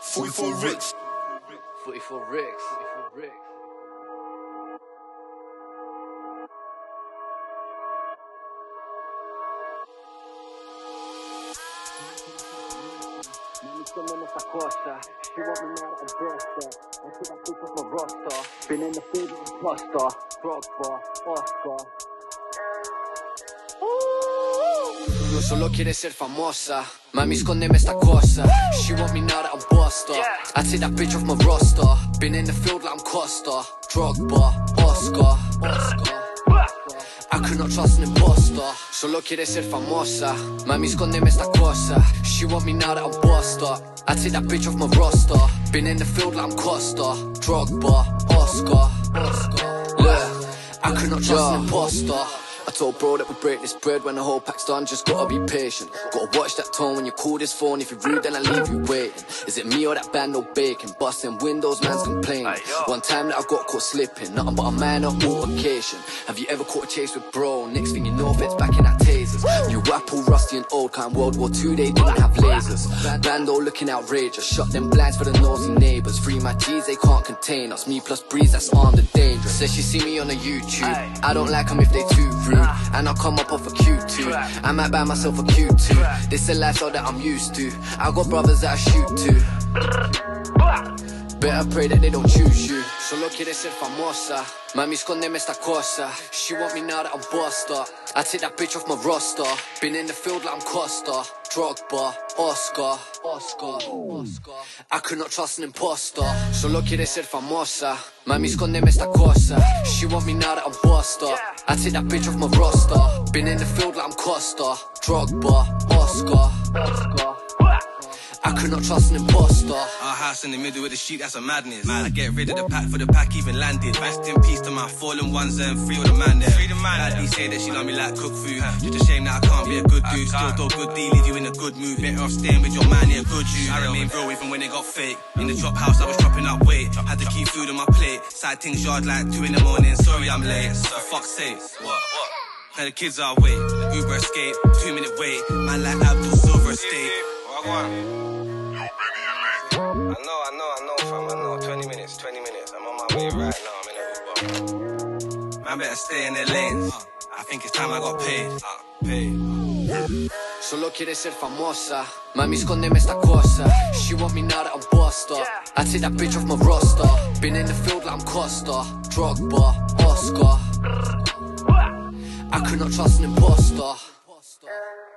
44 Ricks. 44 Ricks. 44 Ricks. Come on esta cosa, she want me now that I'm birthday. I see that bitch off my roster. Been in the field with a buster. Drogba, Oscar. No solo quiere ser famosa, mami escondeme esta cosa. She want me now that I'm buster. I take that bitch off my roster. Been in the field like I'm Costa. Drogba, Oscar. I could not trust an imposter. Solo quiere ser famosa, mami escondeme esta cosa. She want me now that I'm buster. I take that bitch off my roster. Been in the field like I'm Costa. Drogba, Oscar. Look, I could not trust an imposter. I told bro that we break this bread when the whole pack's done. Just gotta be patient. Gotta watch that tone when you call this phone. If you're rude, then I leave you waiting. Is it me or that band no bacon? Busting windows, man's complaining. One time that I got caught slipping. Nothing but a minor altercation. Have you ever caught a chase with bro? Next thing you know, it's back in that tasers. New Apple, rusty and old. Kind World War II, they didn't have lasers. Bando looking outrageous. Shut them blinds for the nosy neighbors. Free my G's, they can't contain us. Me plus Breeze, that's armed and dangerous. Says she see me on a YouTube. I don't like them if they too rude. And I'll come up off a Q2. I might buy myself a Q2. This a lifestyle that I'm used to. I got brothers that I shoot to. Better pray that they don't choose you. Solo quiere ser famosa, mami escondeme esta cosa. She want me now that I'm buster. I take that bitch off my roster. Been in the field like I'm Costa. Drogba, Oscar. I could not trust an imposter. Solo quiere ser famosa, mami escondeme esta cosa. She want me now that I'm buster. I take that bitch off my roster. Been in the field like I'm Costa. Drogba, Oscar. I could not trust an imposter. Our house in the middle of the street, that's a madness. I get rid of the pack for the pack even landed. Rest in peace to my fallen ones and free all the man there. Like say that she love me like cook food. Just a shame that I can't be a good dude. Still do a good deal, leave you in a good mood. Better off staying with your man, yeah, good you. I remain real even when it got fake. In the chop house I was chopping up weight. Had to keep food on my plate. Side things yard like 2 in the morning. Sorry I'm late, for fuck's sake. What? Now the kids are away. Uber escape, 2-minute wait. Man like Abdul Silver Estate. I know, fam, I know. 20 minutes. I'm on my way right now, I'm in a Uber. Man better stay in their lanes. I think it's time I got paid. Solo quiere ser famosa, mami escondeme esta cosa. She want me now that I'm buster. I take that bitch off my roster. Been in the field like I'm Costa. Drogba, Oscar. I could not trust an imposter.